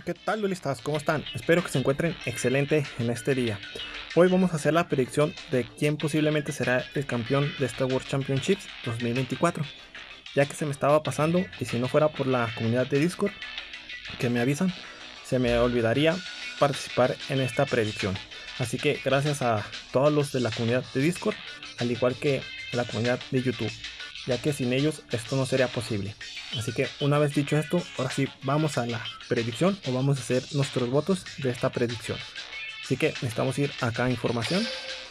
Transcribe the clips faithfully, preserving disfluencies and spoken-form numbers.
¿Qué tal, duelistas? ¿Cómo están? Espero que se encuentren excelente en este día. Hoy vamos a hacer la predicción de quién posiblemente será el campeón de esta World Championships dos mil veinticuatro, ya que se me estaba pasando y si no fuera por la comunidad de Discord que me avisan, se me olvidaría participar en esta predicción. Así que gracias a todos los de la comunidad de Discord, al igual que la comunidad de YouTube, ya que sin ellos esto no sería posible. Así que una vez dicho esto, ahora sí vamos a la predicción o vamos a hacer nuestros votos de esta predicción. Así que necesitamos ir acá a información,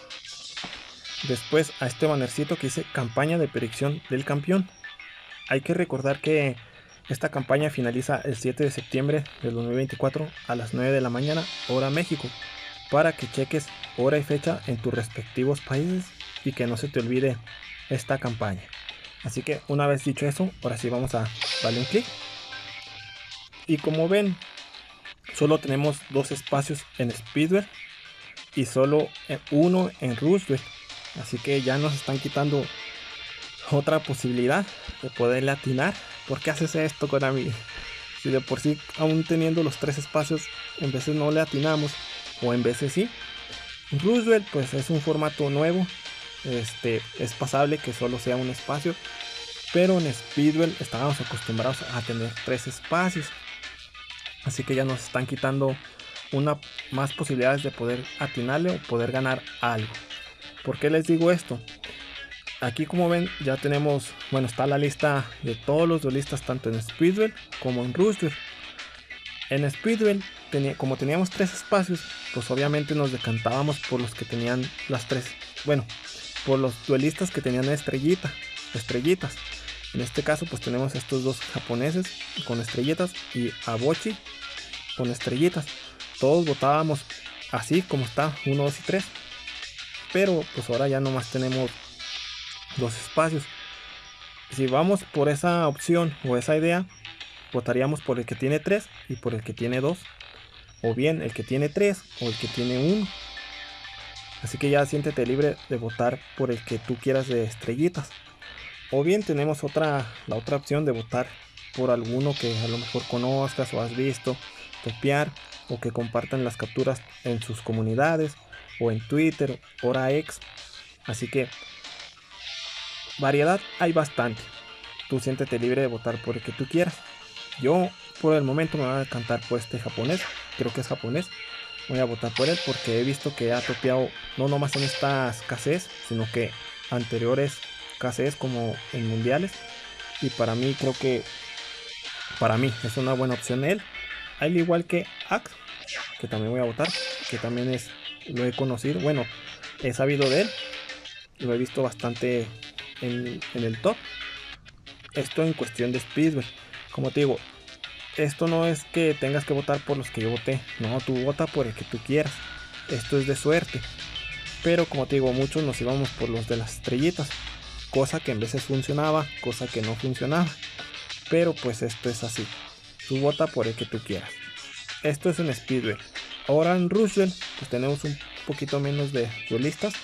después a este bannercito que dice campaña de predicción del campeón. Hay que recordar que esta campaña finaliza el siete de septiembre del dos mil veinticuatro a las nueve de la mañana hora México, para que cheques hora y fecha en tus respectivos países y que no se te olvide esta campaña. Así que una vez dicho eso, ahora sí vamos a darle un clic. Y como ven, solo tenemos dos espacios en Speedwell y solo uno en Roosevelt. Así que ya nos están quitando otra posibilidad de poderle atinar. ¿Por qué haces esto, Konami? Si de por sí, aún teniendo los tres espacios, en veces no le atinamos, o en veces sí. Roosevelt pues es un formato nuevo. Este, es pasable que solo sea un espacio, pero en Speedwell estábamos acostumbrados a tener tres espacios, así que ya nos están quitando una más posibilidades de poder atinarle o poder ganar algo. ¿Por qué les digo esto? Aquí, como ven, ya tenemos, bueno, está la lista de todos los duelistas tanto en Speedwell como en Roosevelt. En Speedwell, tenía, como teníamos tres espacios, pues obviamente nos decantábamos por los que tenían las tres, bueno, por los duelistas que tenían estrellita, estrellitas. En este caso pues tenemos estos dos japoneses con estrellitas y a Bochi con estrellitas. Todos votábamos así como está, uno, dos y tres. Pero pues ahora ya nomás tenemos dos espacios. Si vamos por esa opción o esa idea, votaríamos por el que tiene tres y por el que tiene dos. O bien el que tiene tres o el que tiene uno. Así que ya siéntete libre de votar por el que tú quieras de estrellitas. O bien tenemos otra, la otra opción de votar por alguno que a lo mejor conozcas o has visto, copiar o que compartan las capturas en sus comunidades o en Twitter, hora ex. Así que variedad hay bastante. Tú siéntete libre de votar por el que tú quieras. Yo por el momento me voy a decantar por este japonés, creo que es japonés. Voy a votar por él porque he visto que ha topeado no nomás en estas K Cs, sino que anteriores K Cs como en mundiales. Y para mí creo que para mí es una buena opción él. Al igual que Axe, que también voy a votar, que también es, lo he conocido, bueno, he sabido de él, lo he visto bastante en, en el top. Esto en cuestión de Speedwell, como te digo, esto no es que tengas que votar por los que yo voté, no, tú vota por el que tú quieras, esto es de suerte. Pero como te digo, muchos nos íbamos por los de las estrellitas, cosa que en veces funcionaba, cosa que no funcionaba, pero pues esto es así, tú vota por el que tú quieras. Esto es en Speedwell. Ahora en Roosevelt pues tenemos un poquito menos de duelistas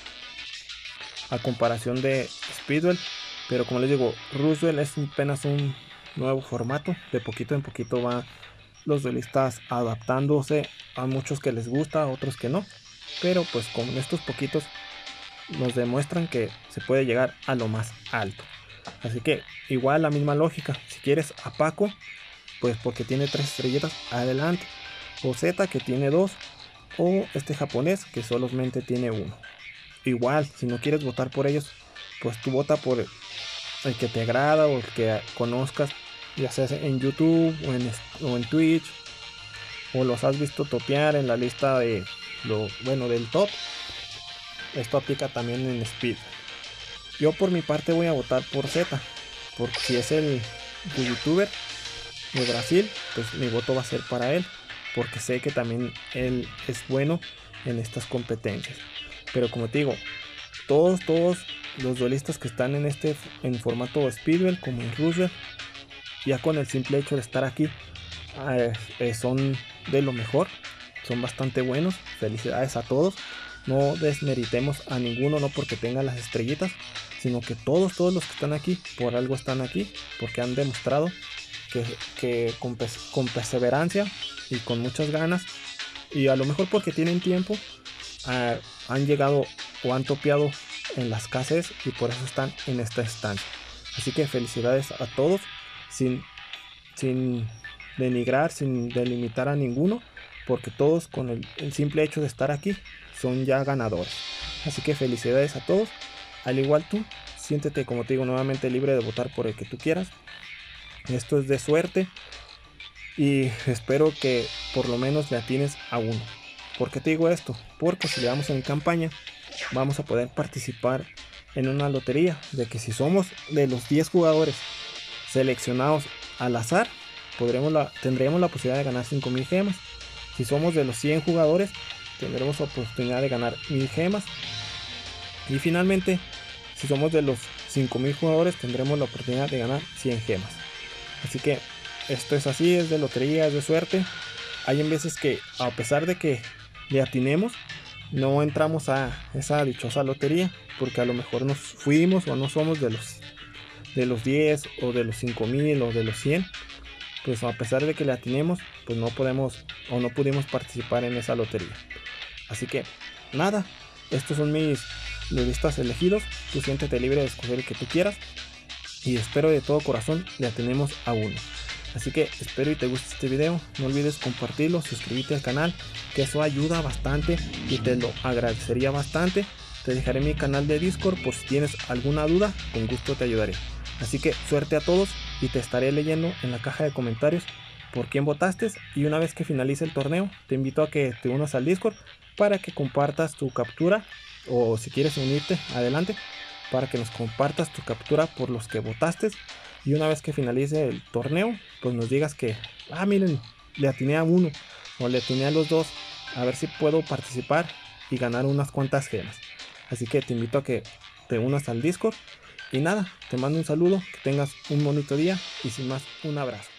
a comparación de Speedwell, pero como les digo, Roosevelt es apenas un nuevo formato, de poquito en poquito va los duelistas adaptándose, a muchos que les gusta, a otros que no, pero pues con estos poquitos nos demuestran que se puede llegar a lo más alto. Así que igual la misma lógica, si quieres a Paco, pues porque tiene tres estrellitas, adelante, o Z que tiene dos, o este japonés que solamente tiene uno. Igual, si no quieres votar por ellos, pues tú vota por el que te agrada o el que conozcas, ya sea en YouTube o en, o en Twitch, o los has visto topear en la lista de lo bueno del top. Esto aplica también en Speed. Yo por mi parte voy a votar por Z, porque si es el youtuber de Brasil, pues mi voto va a ser para él, porque sé que también él es bueno en estas competencias. Pero como te digo, todos, todos los duelistas que están en este en formato Speedwell como en Roosevelt, ya con el simple hecho de estar aquí, eh, eh, son de lo mejor, son bastante buenos. Felicidades a todos, no desmeritemos a ninguno, no porque tengan las estrellitas, sino que todos, todos los que están aquí, por algo están aquí, porque han demostrado que, que con, con perseverancia y con muchas ganas, y a lo mejor porque tienen tiempo, uh, han llegado o han topeado en las K Cs y por eso están en esta estancia. Así que felicidades a todos, sin, sin denigrar, sin delimitar a ninguno, porque todos con el, el simple hecho de estar aquí son ya ganadores. Así que felicidades a todos. Al igual tú, siéntete, como te digo, nuevamente libre de votar por el que tú quieras. Esto es de suerte y espero que por lo menos le atines a uno. ¿Por qué te digo esto? Porque si le damos en campaña, vamos a poder participar en una lotería, de que si somos de los diez jugadores seleccionados al azar, podremos la, tendremos la posibilidad de ganar cinco mil gemas. Si somos de los cien jugadores, tendremos la oportunidad de ganar mil gemas. Y finalmente, si somos de los cinco mil jugadores, tendremos la oportunidad de ganar cien gemas. Así que esto es así, es de lotería, es de suerte. Hay en veces que, a pesar de que le atinemos, no entramos a esa dichosa lotería, porque a lo mejor nos fuimos o no somos de los de los diez o de los cinco mil o de los cien. Pues a pesar de que le atinemos, pues no podemos o no pudimos participar en esa lotería. Así que nada, estos son mis listas elegidos. Tú siéntete libre de escoger el que tú quieras, y espero de todo corazón le atinemos a uno. Así que espero y te guste este video. No olvides compartirlo, suscribirte al canal, que eso ayuda bastante y te lo agradecería bastante. Te dejaré mi canal de Discord por si tienes alguna duda, con gusto te ayudaré. Así que suerte a todos y te estaré leyendo en la caja de comentarios por quién votaste, y una vez que finalice el torneo te invito a que te unas al Discord para que compartas tu captura, o si quieres unirte, adelante, para que nos compartas tu captura por los que votaste, y una vez que finalice el torneo pues nos digas que, ah miren, le atiné a uno o le atiné a los dos, a ver si puedo participar y ganar unas cuantas gemas. Así que te invito a que te unas al Discord. Y nada, te mando un saludo, que tengas un bonito día y sin más, un abrazo.